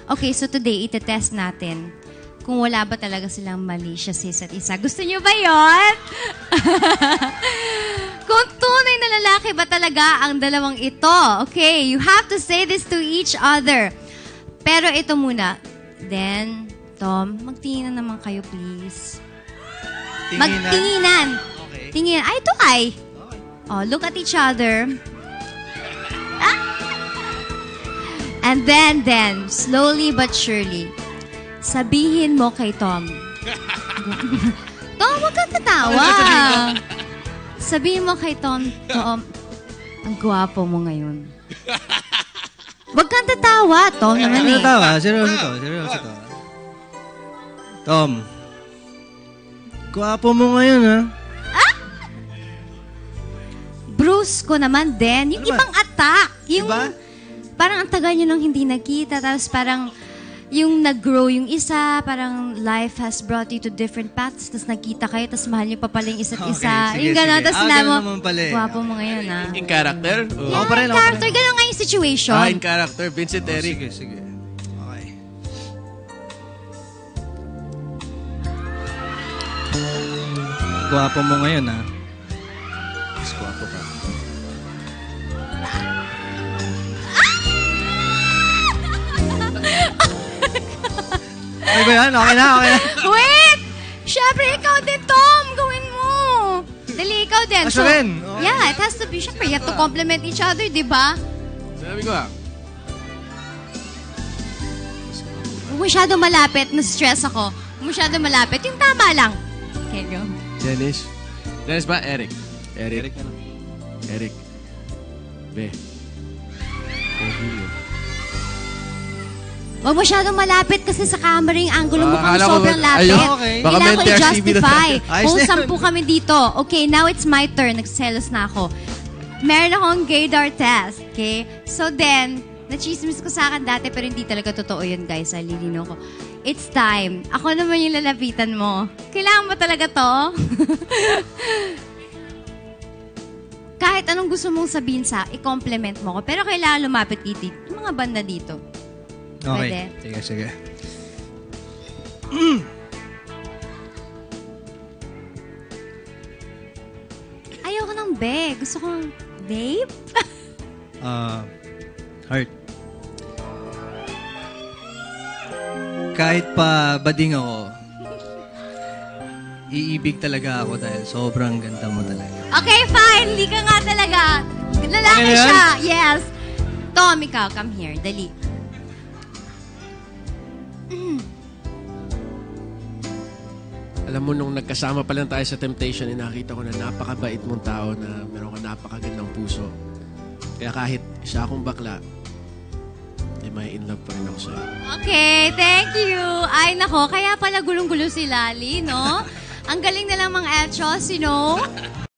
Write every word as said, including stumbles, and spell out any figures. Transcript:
Okay, so today, itetest natin kung wala ba talaga silang mali siya sa isa't isa. Gusto niyo ba yon? Kung tunay na lalaki ba talaga ang dalawang ito? Okay, you have to say this to each other. Pero ito muna. Then, Tom, magtinginan naman kayo, please. Tinginan? Magtinginan. Okay. Tinginan. Ay, ito ay. Okay. Oh, look at each other. Ah! And then, then, slowly but surely, sabihin mo kay Tom. Tom, huwag kang tatawa. Sabihin mo kay Tom, Tom, ang gwapo mo ngayon. Huwag kang tatawa, Tom naman eh. Tatawa, seryoso to, seryoso to. Tom, gwapo mo ngayon, ha? Ah? Bruce ko naman din. Yung Ano ba? ibang attack. Yung, Diba? parang ang tagal nyo nang hindi nagkita, tapos parang yung nag-grow yung isa, parang life has brought you to different paths, tapos nagkita kayo, tapos mahal nyo pa pala yung isa't Okay, isa. sige, Yung gano'n, sige. tapos Ah, sinabi ganun mo, naman pala eh. gwapo mo ngayon, ah. In character? Oh. Yeah, Ako pa rin, in ako pa character. rin. Gano'n nga yung situation. Ah, in character. Vincent Oh, Eric. sige, sige. Okay. Gwapo mo ngayon, ha? Mas gwapo ka. Okay ba yan? Okay na, okay na. Wait! Siyempre, ikaw din, Tom! Gawin mo! Dali, ikaw din. Ah, siya rin? Okay. Yeah, it has to be, siyempre, you have to compliment each other, di ba? Sabi ko ah. Huwag masyado malapit, na-stress ako. Huwag masyado malapit, yung tama lang. Okay, go. Dennis. Dennis ba? Eric. Eric. Eric, ano? Eric. Be. Pogi mo. Huwag masyadong malapit kasi sa camera yung angulo mo Ah, kang akala ko sobrang ba- lapit. ayun, okay. baka Kailangan may ko T R C B na- i-justify. Ayos Kung na yun. sampu kami dito. Okay, now it's my turn. Nagselos na ako. Meron akong gaydar test. Okay? So then, nachismis ko sa akin dati pero hindi talaga totoo yun, guys. Alilino ko. It's time. Ako naman yung lalapitan mo. Kailangan mo talaga to? Kahit anong gusto mong sabihin sa, i-compliment mo ko. Pero kailangan lumapit kiti. Yung mga banda dito. Pwede? Okay. Sige, sige. Ayoko ng be. Gusto kong, babe? Ah, heart. Kahit pa bading ako, iibig talaga ako dahil sobrang ganda mo talaga. Okay, fine. Hindi ka nga talaga. Lalaki Okay na yan? siya. Yes. Tom, ikaw, come here. Dali. Alam mo, nung nagkasama pa lang tayo sa Temptation, eh, nakita ko na napakabait mong tao na meron ka napakagandang puso. Kaya kahit isa akong bakla, eh, may in love pa rin ako sa'yo. Okay, thank you. Ay, nako. Kaya pala gulong-gulo si Lali, no? Ang galing na lang mga etchos, you know?